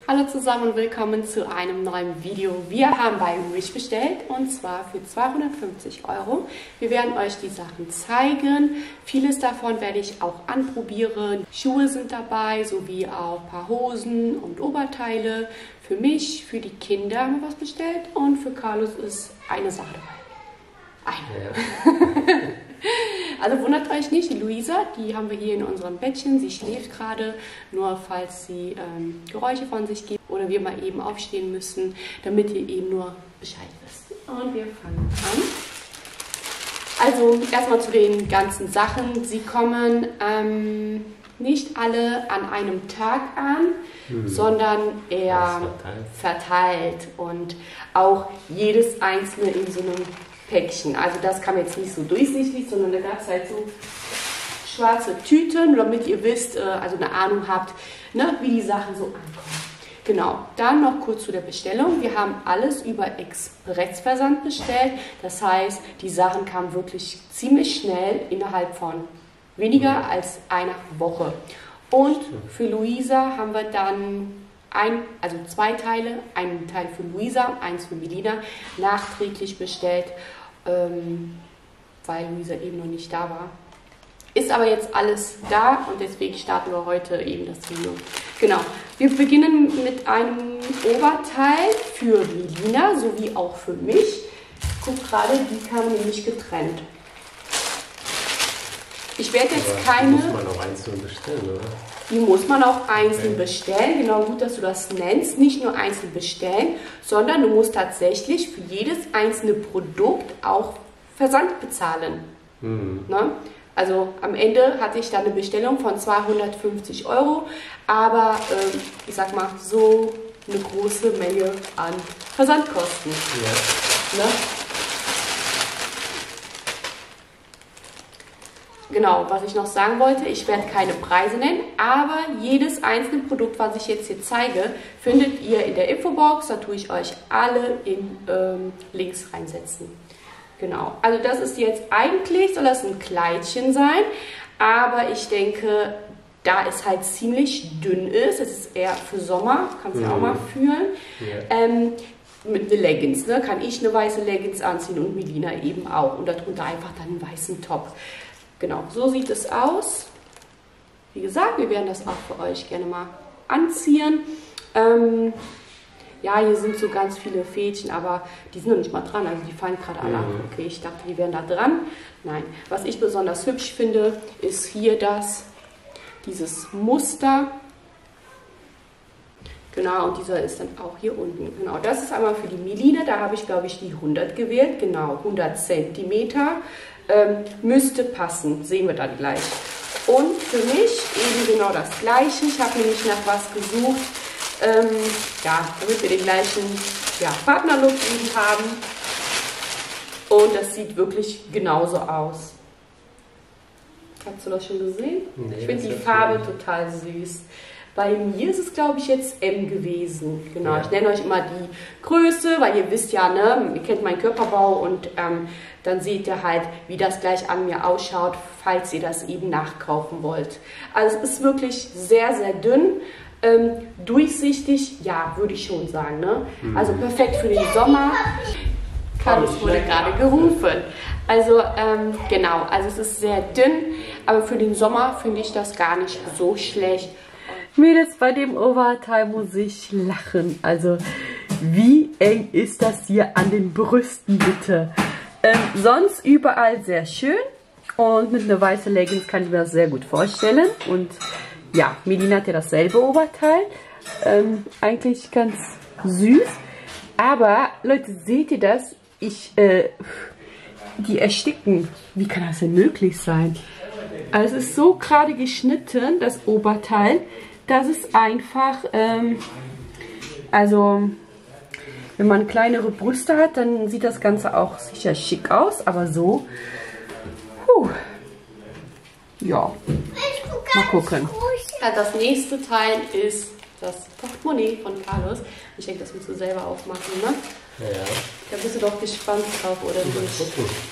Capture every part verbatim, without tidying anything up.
Hallo zusammen und willkommen zu einem neuen Video. Wir haben bei Wish bestellt und zwar für zweihundertfünfzig Euro. Wir werden euch die Sachen zeigen. Vieles davon werde ich auch anprobieren. Schuhe sind dabei, sowie auch ein paar Hosen und Oberteile. Für mich, für die Kinder haben wir was bestellt und für Carlos ist eine Sache dabei. Eine. Ja. Also wundert euch nicht, die Luisa, die haben wir hier in unserem Bettchen. Sie schläft gerade, nur falls sie ähm, Geräusche von sich gibt oder wir mal eben aufstehen müssen, damit ihr eben nur Bescheid wisst. Und wir fangen an. Also erstmal zu den ganzen Sachen. Sie kommen ähm, nicht alle an einem Tag an, hm. sondern eher verteilt. verteilt und auch jedes einzelne in so einem Päckchen. Also das kam jetzt nicht so durchsichtig, sondern da gab es halt so schwarze Tüten, damit ihr wisst, also eine Ahnung habt, ne, wie die Sachen so ankommen. Genau, dann noch kurz zu der Bestellung. Wir haben alles über Expressversand bestellt. Das heißt, die Sachen kamen wirklich ziemlich schnell innerhalb von weniger als einer Woche. Und für Luisa haben wir dann Ein, also zwei Teile, einen Teil für Luisa, eins für Melina, nachträglich bestellt, ähm, weil Luisa eben noch nicht da war. Ist aber jetzt alles da und deswegen starten wir heute eben das Video. Genau, wir beginnen mit einem Oberteil für Melina sowie auch für mich. Guck gerade, die kamen nämlich getrennt. Ich werde jetzt aber keine... Die muss man auch einzeln bestellen, oder? Die muss man auch einzeln okay. bestellen. Genau, gut, dass du das nennst. Nicht nur einzeln bestellen, sondern du musst tatsächlich für jedes einzelne Produkt auch Versand bezahlen. Mhm. Ne? Also am Ende hatte ich dann eine Bestellung von zweihundertfünfzig Euro, aber ähm, ich sag mal, so eine große Menge an Versandkosten. Ja. Ne? Genau, was ich noch sagen wollte, ich werde keine Preise nennen, aber jedes einzelne Produkt, was ich jetzt hier zeige, findet ihr in der Infobox. Da tue ich euch alle in ähm, Links reinsetzen. Genau, also das ist jetzt eigentlich, soll das ein Kleidchen sein, aber ich denke, da es halt ziemlich dünn ist, es ist eher für Sommer, kannst du mhm. auch mal fühlen, ja. ähm, mit einer Leggings, ne? Kann ich eine weiße Leggings anziehen und Melina eben auch und darunter einfach dann einen weißen Top. Genau, so sieht es aus. Wie gesagt, wir werden das auch für euch gerne mal anziehen. Ähm, ja, hier sind so ganz viele Fädchen, aber die sind noch nicht mal dran. Also die fallen gerade alle ab. Okay, ich dachte, die wären da dran. Nein, was ich besonders hübsch finde, ist hier das, dieses Muster. Genau, und dieser ist dann auch hier unten. Genau, das ist einmal für die Melina. Da habe ich, glaube ich, die hundert gewählt. Genau, hundert Zentimeter. Ähm, müsste passen, sehen wir dann gleich. Und für mich eben genau das gleiche. Ich habe nämlich nach was gesucht, ähm, ja, damit wir den gleichen ja, Partnerlook eben haben. Und das sieht wirklich genauso aus. Hast du das schon gesehen? Nee, ich finde die Farbe schön. Total süß. Bei mir ist es, glaube ich, jetzt M gewesen. Genau, ja. Ich nenne euch immer die Größe, weil ihr wisst ja, ne, ihr kennt meinen Körperbau und ähm, dann seht ihr halt, wie das gleich an mir ausschaut, falls ihr das eben nachkaufen wollt. Also es ist wirklich sehr, sehr dünn, ähm, durchsichtig, ja, würde ich schon sagen. Ne? Mhm. Also perfekt für den Sommer. Carlos wurde gerade gerufen. Also ähm, genau, also es ist sehr dünn, aber für den Sommer finde ich das gar nicht so schlecht. Mädels, bei dem Oberteil muss ich lachen. Also, wie eng ist das hier an den Brüsten, bitte? Ähm, sonst überall sehr schön. Und mit einer weißen Leggings kann ich mir das sehr gut vorstellen. Und ja, Melina hat ja dasselbe Oberteil. Ähm, eigentlich ganz süß. Aber, Leute, seht ihr das? Ich, äh, die ersticken. Wie kann das denn möglich sein? Also, es ist so gerade geschnitten, das Oberteil. Das ist einfach, ähm, also wenn man kleinere Brüste hat, dann sieht das Ganze auch sicher schick aus, aber so, puh, ja, mal gucken. Ja, das nächste Teil ist das Portemonnaie von Carlos. Ich denke, das willst du selber aufmachen, ne? Ja. Da bist du doch gespannt drauf, oder nicht?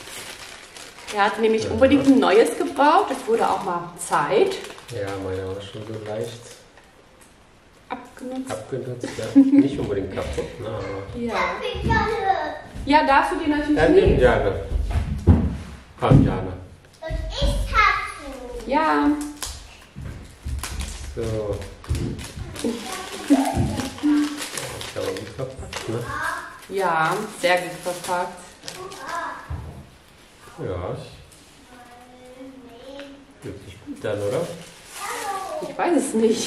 Er hat nämlich unbedingt ein neues gebraucht, es wurde auch mal Zeit. Ja, meine war schon so leicht. abgenutzt. Abgenutzt, ja. Nicht unbedingt kaputt, ne? Aber Ja. Ja, darfst du dir natürlich ja, nehmen. nimm Jana. Komm, Jana. Und ich hab's. Ja. So. Ist aber gut verpackt, ne? Ja, sehr gut verpackt. Ja. Wirklich gut dann, oder? Ich weiß es nicht.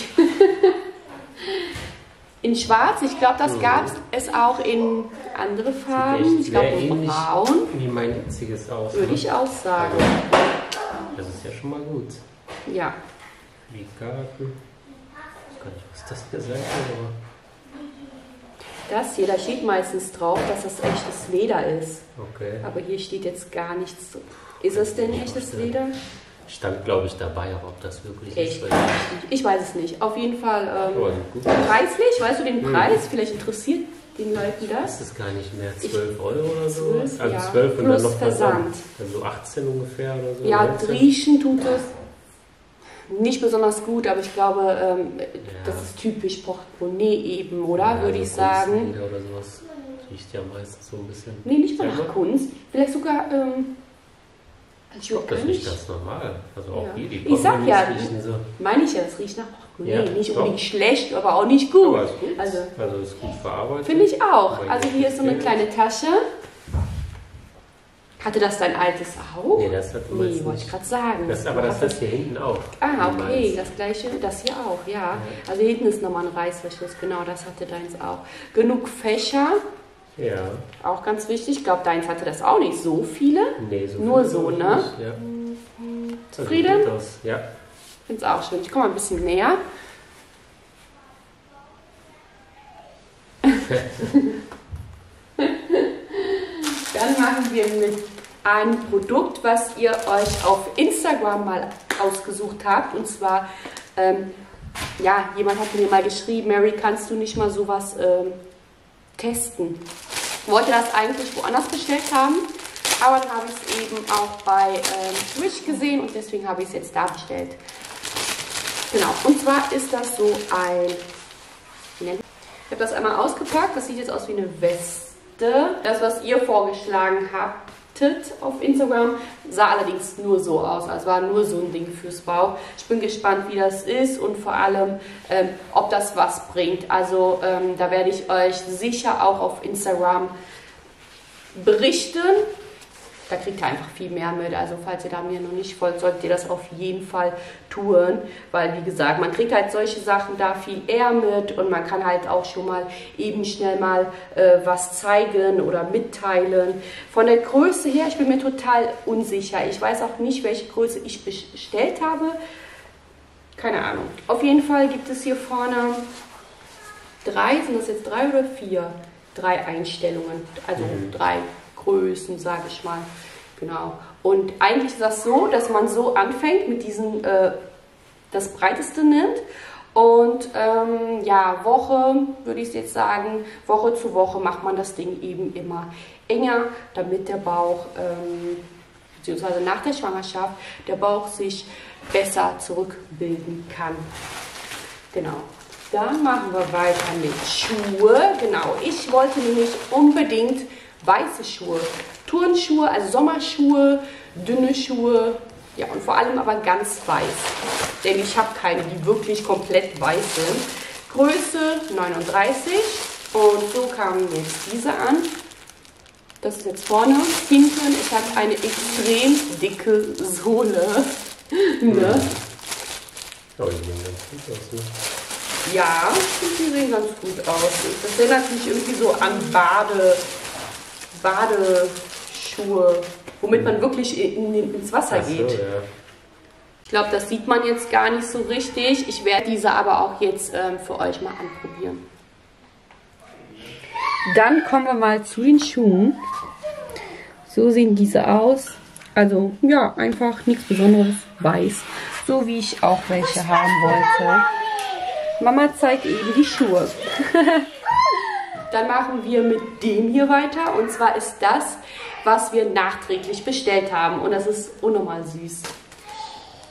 In schwarz, ich glaube, das gab es auch in andere Farben. Ich glaube in braun. Wie mein jetziges aus. Würde ne? ich auch sagen. Also, das ist ja schon mal gut. Ja. Die Karten. Ich weiß gar nicht, was das hier sein soll, aber. Das hier, da steht meistens drauf, dass das echtes Leder ist. Okay. Aber hier steht jetzt gar nichts. Ist es denn echtes Leder? Stand, glaube ich, dabei, aber ob das wirklich Echt? ist. Weil Ich weiß es nicht. Auf jeden Fall ähm, aber sieht gut. preislich, weißt du den Mhm. Preis? Vielleicht interessiert den Leuten das. ist es gar nicht mehr zwölf Euro oder so? zwölf, Also ja. zwölf und Plus dann noch Versand. Also achtzehn ungefähr oder so. Ja, neunzehn? riechen tut es nicht besonders gut, aber ich glaube, ähm, das ist typisch Portemonnaie eben, oder? Ja, Würde so ich sagen. Kunstlieder oder sowas. Riecht ja meistens so ein bisschen. Nee, nicht mal Sag nach mal. Kunst. Vielleicht sogar ähm, Ich glaube, das riecht ganz normal. Also auch Ja. hier, die Ich sag ja, Portemonnaies riechen so. meine ich ja, das riecht nach Portemonnaie. Ja, Nicht doch. unbedingt schlecht, aber auch nicht gut. Aber ist gut. Also, Also ist gut verarbeitet. finde ich auch. Aber Also hier ist so eine kleine Tasche. Hatte das dein altes auch? Nee, das hat Nee, meins wollte ich nicht. gerade sagen. Das, aber das ist hier hinten auch. Ah, Wie okay, meins. das gleiche, das hier auch, ja. Also hier hinten ist nochmal ein Reißverschluss, genau, das hatte deins auch. Genug Fächer, Ja. auch ganz wichtig. Ich glaube, deins hatte das auch nicht so viele. Nee, so Nur viel so, glaub ich ne? nicht, Ja. Zufrieden? Also, sieht aus. Ja. Ich finde es auch schön. Ich komme mal ein bisschen näher. Dann machen wir mit einem Produkt, was ihr euch auf Instagram mal ausgesucht habt. Und zwar, ähm, ja, jemand hat mir mal geschrieben, Mary, kannst du nicht mal sowas ähm, testen? Ich wollte das eigentlich woanders bestellt haben, aber dann habe ich es eben auch bei ähm, Wish gesehen und deswegen habe ich es jetzt da bestellt. Genau, und zwar ist das so ein... Ich habe das einmal ausgepackt, das sieht jetzt aus wie eine Weste. Das, was ihr vorgeschlagen habtet auf Instagram, sah allerdings nur so aus. Also war nur so ein Ding fürs Bauch. Ich bin gespannt, wie das ist und vor allem, ähm, ob das was bringt. Also ähm, da werde ich euch sicher auch auf Instagram berichten. Da kriegt ihr einfach viel mehr mit. Also falls ihr da mir noch nicht folgt, solltet ihr das auf jeden Fall tun. Weil wie gesagt, man kriegt halt solche Sachen da viel eher mit und man kann halt auch schon mal eben schnell mal äh, was zeigen oder mitteilen. Von der Größe her, ich bin mir total unsicher. Ich weiß auch nicht, welche Größe ich bestellt habe. Keine Ahnung. Auf jeden Fall gibt es hier vorne drei, sind das jetzt drei oder vier? Drei Einstellungen, also Mhm. drei Größen, sage ich mal. Genau. Und eigentlich ist das so, dass man so anfängt mit diesem, äh, das breiteste nimmt und ähm, ja, Woche, würde ich jetzt sagen, Woche zu Woche macht man das Ding eben immer enger, damit der Bauch, ähm, beziehungsweise nach der Schwangerschaft, der Bauch sich besser zurückbilden kann. Genau. Dann machen wir weiter mit Schuhe. Genau, ich wollte nämlich unbedingt weiße Schuhe, Turnschuhe, also Sommerschuhe, dünne Schuhe, ja und vor allem aber ganz weiß, denn ich habe keine, die wirklich komplett weiß sind. Größe neununddreißig und so kamen jetzt diese an. Das ist jetzt vorne, hinten, ich habe eine extrem dicke Sohle. Ne? Oh, die sehen ganz gut aus, ne? Ja, die sehen ganz gut aus. Das erinnert mich irgendwie so an Bade, Badeschuhe, womit man wirklich in, in, ins Wasser Ach so, geht. ja. Ich glaube, das sieht man jetzt gar nicht so richtig. Ich werde diese aber auch jetzt ähm, für euch mal anprobieren. Dann kommen wir mal zu den Schuhen. So sehen diese aus. Also, ja, einfach nichts Besonderes. Weiß. So wie ich auch welche haben wollte. Mama zeigt eben die Schuhe. Dann machen wir mit dem hier weiter. Und zwar ist das, was wir nachträglich bestellt haben. Und das ist unnormal süß.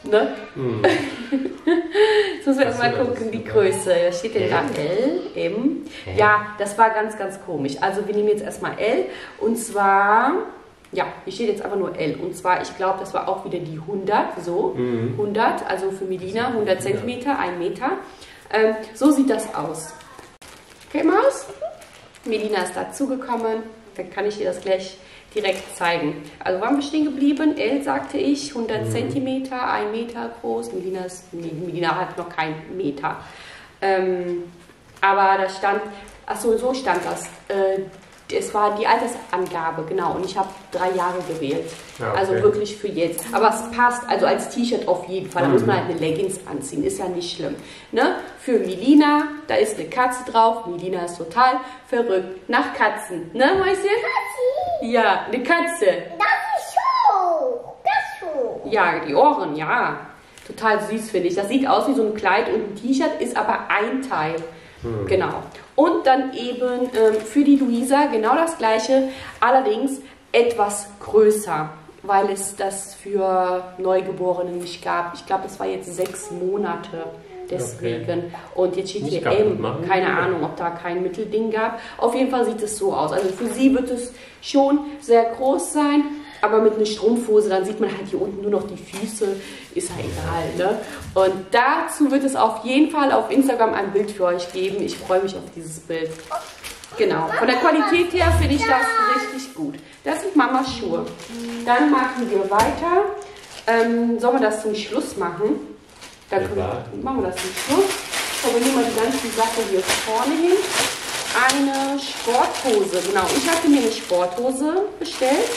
Ne? Mhm. Jetzt müssen wir erstmal gucken, die Größe. Da steht denn da L, M. Ja, das war ganz, ganz komisch. Also wir nehmen jetzt erstmal L und zwar, ja, hier steht jetzt einfach nur L. Und zwar, ich glaube, das war auch wieder die hundert, so, mhm. hundert, also für Melina hundert Zentimeter, ein Meter. Ähm, so sieht das aus. Okay, Maus? Melina ist dazugekommen, dann kann ich dir das gleich direkt zeigen. Also waren wir stehen geblieben? L sagte ich, hundert Zentimeter, ein Meter groß. Melina, ist, nee, Melina hat noch keinen Meter. Ähm, aber da stand, achso, so stand das. Äh, es war die Altersangabe, genau. Und ich habe drei Jahre gewählt. Ja, okay. Also wirklich für jetzt. Aber es passt, also als T-Shirt auf jeden Fall. Da mhm. muss man halt eine Leggings anziehen, ist ja nicht schlimm. Ne? Für Melina, da ist eine Katze drauf. Melina ist total verrückt nach Katzen. Ne, Mäuschen? Katze. Ja, eine Katze. Das ist so. Das so. Ja, die Ohren, ja. Total süß, finde ich. Das sieht aus wie so ein Kleid und ein T-Shirt, ist aber ein Teil. Hm. Genau. Und dann eben ähm, für die Luisa genau das gleiche, allerdings etwas größer, weil es das für Neugeborene nicht gab. Ich glaube, das war jetzt sechs Monate. Deswegen. Okay. Und jetzt steht hier M. Keine Ahnung, ob da kein Mittelding gab. Auf jeden Fall sieht es so aus. Also für sie wird es schon sehr groß sein, aber mit einer Strumpfhose, dann sieht man halt hier unten nur noch die Füße. Ist ja egal, ne? Und dazu wird es auf jeden Fall auf Instagram ein Bild für euch geben. Ich freue mich auf dieses Bild. Genau. Von der Qualität her finde ich das richtig gut. Das sind Mamas Schuhe. Dann machen wir weiter. Ähm, sollen wir das zum Schluss machen? Dann wir, machen wir das zum Schluss. So, wir nehmen mal die ganze Sache hier vorne hin. Eine Sporthose. Genau, ich hatte mir eine Sporthose bestellt.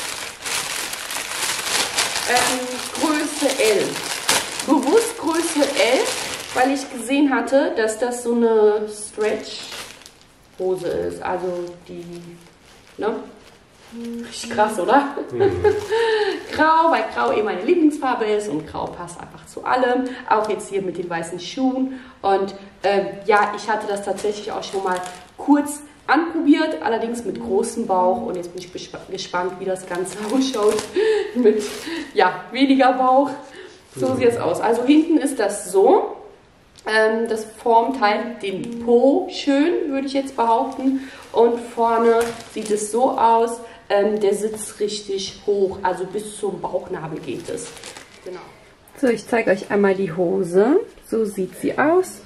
Ähm, Größe L. Bewusst Größe L, weil ich gesehen hatte, dass das so eine Stretch-Hose ist. Also die, ne? Richtig krass, oder? Mhm. Grau, weil Grau eben meine Lieblingsfarbe ist und Grau passt einfach zu allem. Auch jetzt hier mit den weißen Schuhen. Und ähm, ja, ich hatte das tatsächlich auch schon mal kurz anprobiert, allerdings mit großem Bauch. Und jetzt bin ich gespannt, wie das Ganze ausschaut mit ja, weniger Bauch. So sieht es aus. Also hinten ist das so. Ähm, das formt halt den Po schön, würde ich jetzt behaupten. Und vorne sieht es so aus. Ähm, der sitzt richtig hoch, also bis zum Bauchnabel geht es. Genau. So, ich zeige euch einmal die Hose. So sieht sie aus.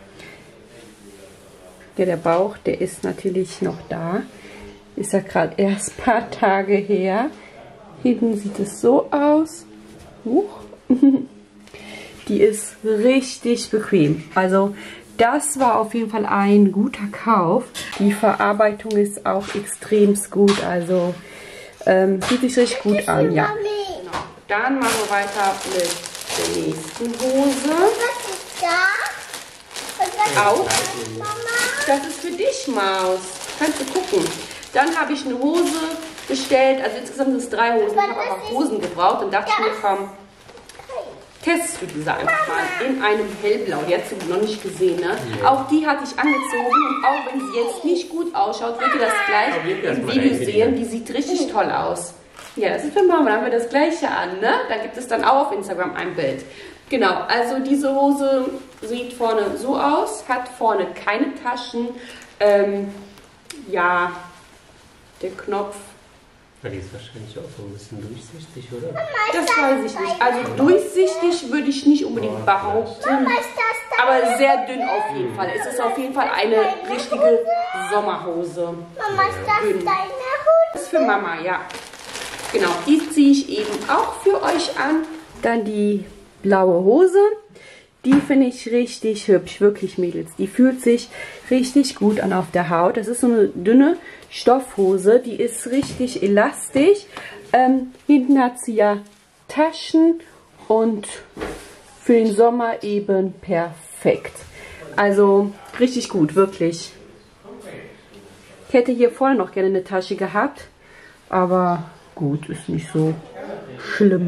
Ja, der Bauch, der ist natürlich noch da. Ist ja gerade erst ein paar Tage her. Hinten sieht es so aus. Huch. Die ist richtig bequem. Also das war auf jeden Fall ein guter Kauf. Die Verarbeitung ist auch extrem gut. Also ähm, sieht sich richtig gut an. Ja. Genau. Dann machen wir weiter mit der nächsten Hose. Was ist da? Auch. Das ist für dich, Maus. Kannst du gucken. Dann habe ich eine Hose bestellt. Also insgesamt sind es drei Hosen. Ich habe aber Hosen gebraucht und dachte mir, komm, testest du diese einfach mal in einem hellblau. Die hast du noch nicht gesehen, ne? Ja. Auch die hatte ich angezogen und auch wenn sie jetzt nicht gut ausschaut, wird ihr das gleich im Video sehen. Die sieht richtig toll aus. Ja, das ist für Mama. Da haben wir das gleiche an, ne? Da gibt es dann auch auf Instagram ein Bild. Genau, also diese Hose sieht vorne so aus, hat vorne keine Taschen. Ähm, ja, der Knopf. Ja, die ist wahrscheinlich auch so ein bisschen durchsichtig, oder? Das weiß ich nicht. Also durchsichtig würde ich nicht unbedingt behaupten, aber sehr dünn auf jeden Fall. Es ist auf jeden Fall eine richtige Sommerhose. Mama, ist das deine Hose? Das ist für Mama, ja. Genau, die ziehe ich eben auch für euch an. Dann die blaue Hose. Die finde ich richtig hübsch, wirklich, Mädels. Die fühlt sich richtig gut an auf der Haut. Das ist so eine dünne Stoffhose, die ist richtig elastisch. Ähm, hinten hat sie ja Taschen und für den Sommer eben perfekt. Also richtig gut, wirklich. Ich hätte hier vorne noch gerne eine Tasche gehabt, aber gut, ist nicht so schlimm.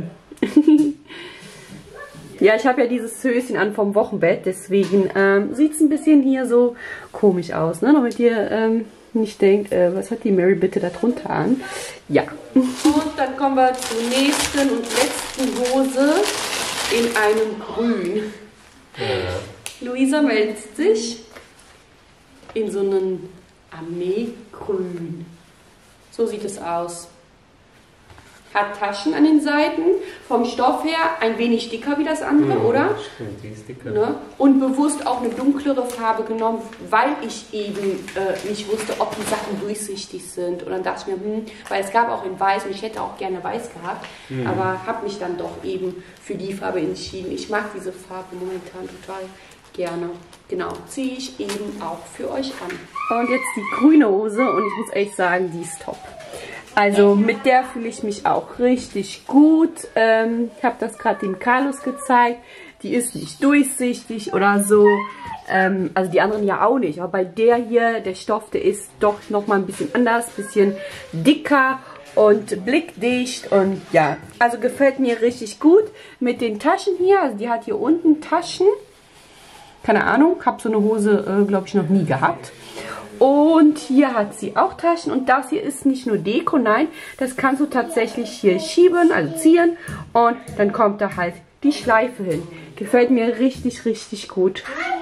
Ja, ich habe ja dieses Höschen an vom Wochenbett, deswegen ähm, sieht es ein bisschen hier so komisch aus, ne? Damit ihr ähm, nicht denkt, äh, was hat die Mary bitte da drunter an? Ja. Und dann kommen wir zur nächsten und letzten Hose. in einem Grün. Ja. Luisa meldet sich in so einem Armeegrün. So sieht es aus. Hat Taschen an den Seiten, vom Stoff her ein wenig dicker wie das andere, Mhm, oder? Stimmt, die ist dicker. Ne? Und bewusst auch eine dunklere Farbe genommen, weil ich eben äh, nicht wusste, ob die Sachen durchsichtig sind. Und dann dachte ich mir, hm, weil es gab auch in Weiß und ich hätte auch gerne Weiß gehabt, Mhm. aber habe mich dann doch eben für die Farbe entschieden. Ich mag diese Farbe momentan total gerne. Genau, ziehe ich eben auch für euch an. Und jetzt die grüne Hose und ich muss echt sagen, die ist top. Also mit der fühle ich mich auch richtig gut. Ähm, ich habe das gerade dem Carlos gezeigt. Die ist nicht durchsichtig oder so. Ähm, also die anderen ja auch nicht. Aber bei der hier, der Stoff, der ist doch nochmal ein bisschen anders. Bisschen dicker und blickdicht. Und ja, also gefällt mir richtig gut. Mit den Taschen hier, also die hat hier unten Taschen. Keine Ahnung, habe so eine Hose, äh, glaube ich, noch nie gehabt. Und hier hat sie auch Taschen und das hier ist nicht nur Deko, nein, das kannst du tatsächlich hier schieben, also ziehen und dann kommt da halt die Schleife hin. Gefällt mir richtig, richtig gut.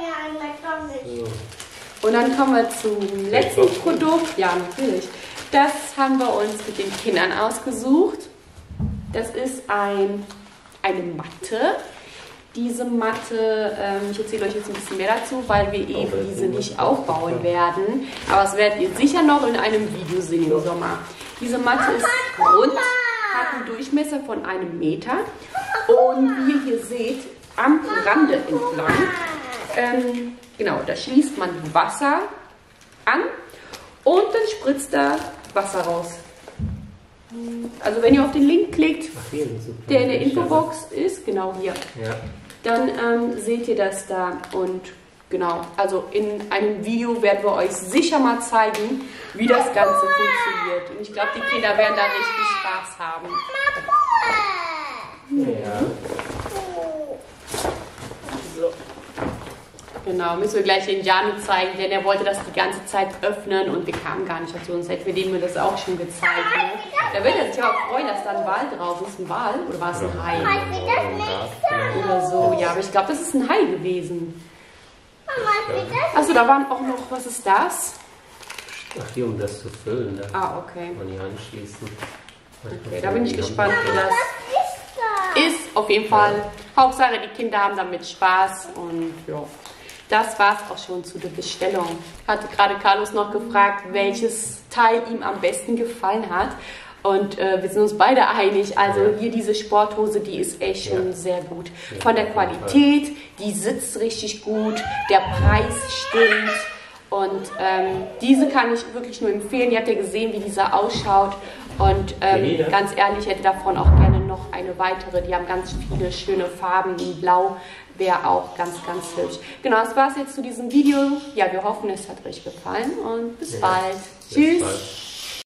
Und dann kommen wir zum letzten Produkt. Ja, natürlich. Das haben wir uns mit den Kindern ausgesucht. Das ist ein, eine Matte. Diese Matte, ähm, ich erzähle euch jetzt ein bisschen mehr dazu, weil wir eben diese nicht aufbauen werden. Aber das werdet ihr sicher noch in einem Video sehen im Sommer. Diese Matte ist rund, hat einen Durchmesser von einem Meter. Und wie ihr hier seht, am Rande entlang, ähm, genau, da schließt man Wasser an und dann spritzt da Wasser raus. Also wenn ihr auf den Link klickt, der in der Infobox ist, genau hier. Ja. Dann ähm, seht ihr das da und genau, also in einem Video werden wir euch sicher mal zeigen, wie das Ganze funktioniert. Und ich glaube, die Kinder werden da richtig Spaß haben. Ja. So. Genau, müssen wir gleich den Janu zeigen, denn er wollte das die ganze Zeit öffnen und wir kamen gar nicht dazu, sonst hätten wir dem das auch schon gezeigt. Ne? Da wird er sich aber freuen, dass da ein Wal drauf ist. Ein Wal? Oder war es ein Hai? Oder so. Ja, aber ich glaube, das ist ein Hai gewesen. Achso, da waren auch noch, was ist das? Ach, hier, um das zu füllen. Da ah, okay. Kann man die anschließen. Okay, da bin ich gespannt, wie das ist. Auf jeden Fall. Hauptsache, die Kinder haben damit Spaß und ja. Das war es auch schon zu der Bestellung. Hatte gerade Carlos noch gefragt, welches Teil ihm am besten gefallen hat. Und äh, wir sind uns beide einig. Also hier diese Sporthose, die ist echt schon ja. sehr gut. Von der Qualität, die sitzt richtig gut. Der Preis stimmt. Und ähm, diese kann ich wirklich nur empfehlen. Ihr habt ja gesehen, wie dieser ausschaut. Und ähm, ganz ehrlich, ich hätte davon auch gerne noch eine weitere. Die haben ganz viele schöne Farben. In Blau wäre auch ganz, ganz hübsch. Genau, das war es jetzt zu diesem Video. Ja, wir hoffen, es hat euch gefallen und bis ja, bald. Bis Tschüss. Bald.